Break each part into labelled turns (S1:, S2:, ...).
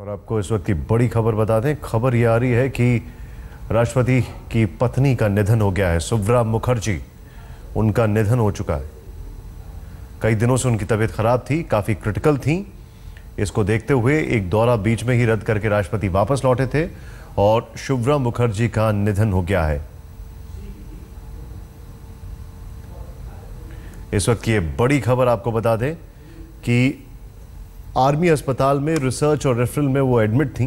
S1: और आपको इस वक्त की बड़ी खबर बता दें। खबर ये आ रही है कि राष्ट्रपति की पत्नी का निधन हो गया है। सुव्रा मुखर्जी, उनका निधन हो चुका है। कई दिनों से उनकी तबीयत खराब थी, काफी क्रिटिकल थी। इसको देखते हुए एक दौरा बीच में ही रद्द करके राष्ट्रपति वापस लौटे थे और सुव्रा मुखर्जी का निधन हो गया है। इस वक्त की ये बड़ी खबर आपको बता दें कि आर्मी अस्पताल में रिसर्च और रेफरल में वो एडमिट थी।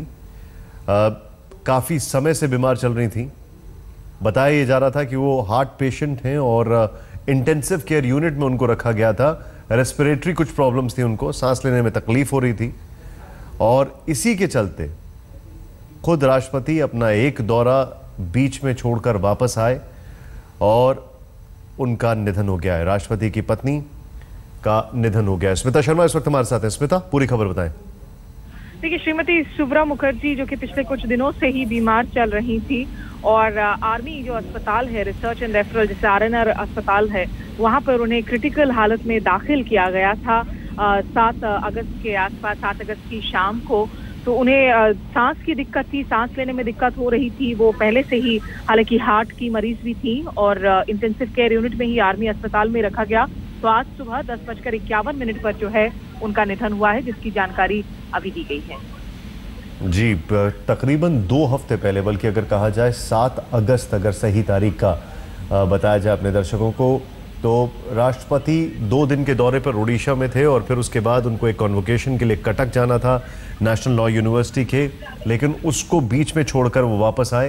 S1: काफ़ी समय से बीमार चल रही थी। बताया जा रहा था कि वो हार्ट पेशेंट हैं और इंटेंसिव केयर यूनिट में उनको रखा गया था। रेस्पिरेटरी कुछ प्रॉब्लम्स थी, उनको सांस लेने में तकलीफ हो रही थी और इसी के चलते खुद राष्ट्रपति अपना एक दौरा बीच में छोड़कर वापस आए और उनका निधन हो गया है। राष्ट्रपति की पत्नी का निधन हो गया है। स्मिता शर्मा इस वक्त हमारे साथ हैं। स्मिता, पूरी खबर बताएं।
S2: देखिए, श्रीमती सुव्रा मुखर्जी जो कि पिछले कुछ दिनों से ही बीमार चल रही थी और आर्मी जो अस्पताल है, रिसर्च एंड रेफरल जिसे RNR अस्पताल है, वहां पर उन्हें क्रिटिकल हालत में दाखिल किया गया था 7 अगस्त के आसपास, 7 अगस्त की शाम को। तो उन्हें सांस की दिक्कत थी, सांस लेने में दिक्कत हो रही थी। वो पहले से ही हालांकि हार्ट की मरीज भी थी और इंटेंसिव केयर यूनिट में ही आर्मी अस्पताल में रखा गया। तो आज सुबह 10:51 पर जो है उनका निधन हुआ है, जिसकी जानकारी अभी दी गई है।
S1: जी, तकरीबन 2 हफ्ते पहले, बल्कि अगर कहा जाए 7 अगस्त अगर सही तारीख का बताया जाए अपने दर्शकों को, तो राष्ट्रपति 2 दिन के दौरे पर उड़ीसा में थे और फिर उसके बाद उनको एक कॉन्वोकेशन के लिए कटक जाना था नेशनल लॉ यूनिवर्सिटी के, लेकिन उसको बीच में छोड़कर वो वापस आए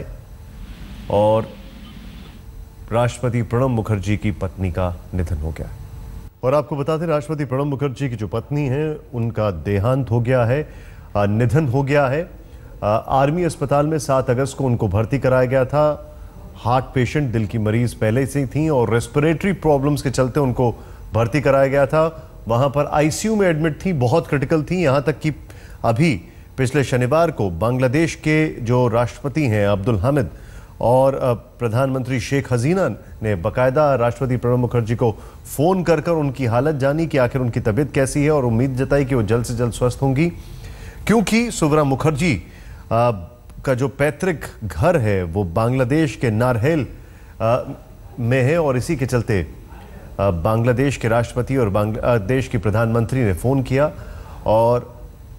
S1: और राष्ट्रपति प्रणब मुखर्जी की पत्नी का निधन हो गया। और आपको बता दें, राष्ट्रपति प्रणब मुखर्जी की जो पत्नी है उनका देहांत हो गया है, निधन हो गया है। आर्मी अस्पताल में 7 अगस्त को उनको भर्ती कराया गया था। हार्ट पेशेंट, दिल की मरीज पहले से ही थी और रेस्पिरेटरी प्रॉब्लम्स के चलते उनको भर्ती कराया गया था। वहां पर ICU में एडमिट थी, बहुत क्रिटिकल थी। यहां तक कि अभी पिछले शनिवार को बांग्लादेश के जो राष्ट्रपति हैं अब्दुल हामिद और प्रधानमंत्री शेख हसीना ने बाकायदा राष्ट्रपति प्रणब मुखर्जी को फोन कर उनकी हालत जानी कि आखिर उनकी तबीयत कैसी है और उम्मीद जताई कि वो जल्द से जल्द स्वस्थ होंगी, क्योंकि सुव्रा मुखर्जी का जो पैतृक घर है वो बांग्लादेश के नारहेल में है और इसी के चलते बांग्लादेश के राष्ट्रपति और बांग्लादेश की प्रधानमंत्री ने फोन किया और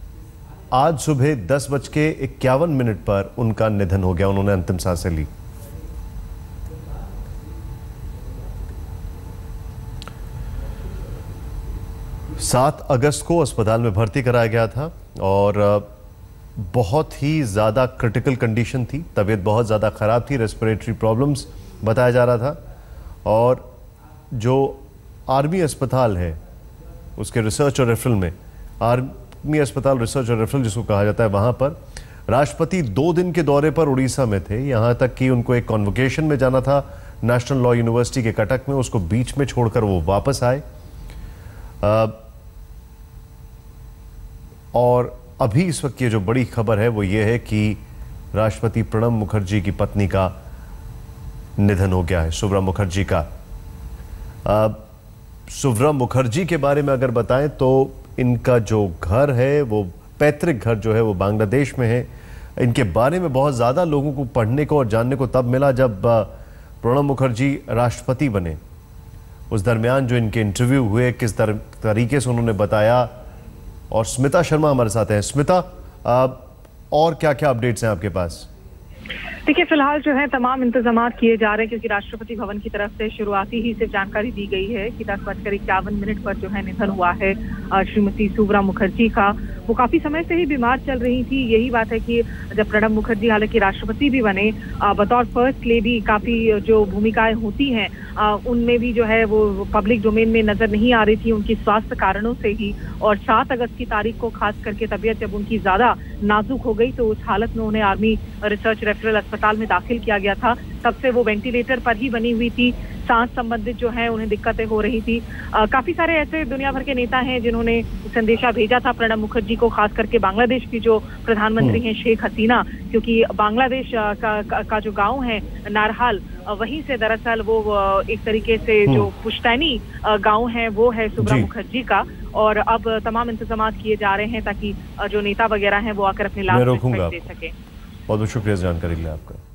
S1: आज सुबह 10:51 पर उनका निधन हो गया। उन्होंने अंतिम सांसें ली। सात अगस्त को अस्पताल में भर्ती कराया गया था और बहुत ही ज़्यादा क्रिटिकल कंडीशन थी, तबीयत बहुत ज़्यादा ख़राब थी, रेस्पिरेटरी प्रॉब्लम्स बताया जा रहा था। और जो आर्मी अस्पताल है उसके रिसर्च और रेफरल में, आर्मी अस्पताल रिसर्च और रेफरल जिसको कहा जाता है, वहाँ पर राष्ट्रपति 2 दिन के दौरे पर उड़ीसा में थे। यहाँ तक कि उनको एक कॉन्वोकेशन में जाना था नेशनल लॉ यूनिवर्सिटी के कटक में, उसको बीच में छोड़कर वो वापस आए। और अभी इस वक्त की जो बड़ी खबर है वो ये है कि राष्ट्रपति प्रणब मुखर्जी की पत्नी का निधन हो गया है, सुव्रा मुखर्जी का। सुव्रा मुखर्जी के बारे में अगर बताएं तो इनका जो घर है, वो पैतृक घर जो है वो बांग्लादेश में है। इनके बारे में बहुत ज़्यादा लोगों को पढ़ने को और जानने को तब मिला जब प्रणब मुखर्जी राष्ट्रपति बने। उस दरमियान जो इनके इंटरव्यू हुए, किस तरीके से उन्होंने बताया। और स्मिता शर्मा हमारे साथ हैं। स्मिता, और क्या क्या अपडेट्स हैं आपके पास?
S2: देखिए, फिलहाल जो है तमाम इंतजाम किए जा रहे हैं, क्योंकि राष्ट्रपति भवन की तरफ से शुरुआती ही से जानकारी दी गई है कि 10:51 पर जो है निधन हुआ है श्रीमती सुव्रा मुखर्जी का। वो काफी समय से ही बीमार चल रही थी। यही बात है कि जब प्रणब मुखर्जी हालांकि राष्ट्रपति भी बने, बतौर फर्स्ट लेडी काफी जो भूमिकाएं होती हैं उनमें भी जो है वो पब्लिक डोमेन में नजर नहीं आ रही थी उनकी स्वास्थ्य कारणों से ही। और 7 अगस्त की तारीख को खास करके तबीयत जब उनकी ज्यादा नाजुक हो गई तो उस हालत में उन्हें आर्मी रिसर्च रेफरल अस्पताल में दाखिल किया गया था। तब से वो वेंटिलेटर पर ही बनी हुई थी। सांस संबंधित जो है उन्हें दिक्कतें हो रही थी। काफी सारे ऐसे दुनिया भर के नेता हैं जिन्होंने संदेशा भेजा था प्रणब मुखर्जी को, खास करके बांग्लादेश की जो प्रधानमंत्री हैं शेख हसीना, क्योंकि बांग्लादेश का जो गांव है नारहाल, वहीं से दरअसल वो एक तरीके से जो पुश्तैनी गांव है वो है सुव्रा मुखर्जी का, और अब तमाम इंतजाम किए जा रहे हैं ताकि जो नेता वगैरह हैं वो आकर अपने लाभ दे सके।
S1: बहुत बहुत शुक्रिया जानकारी के लिए आपका।